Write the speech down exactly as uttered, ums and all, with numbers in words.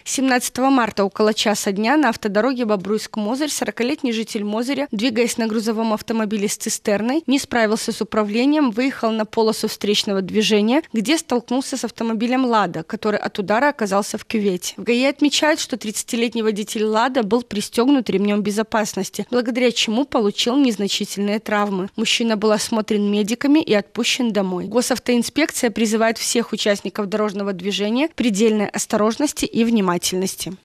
семнадцатого марта около часа дня на автодороге Бобруйск-Мозырь сорокалетний житель Мозыря, двигаясь на грузовом автомобиле с цистерной, не справился с управлением, выехал на полосу встречного движения, где столкнулся с автомобилем «Лада», который от удара оказался в кювете. В ГАИ отмечают, что тридцатилетний водитель «Лада» был пристегнут ремнем безопасности, благодаря чему получил незначительные травмы. Мужчина был осмотрен медиками и отпущен домой. Госавтоинспекция призывает всех участников дорожного движения к предельной осторожности и внимательности.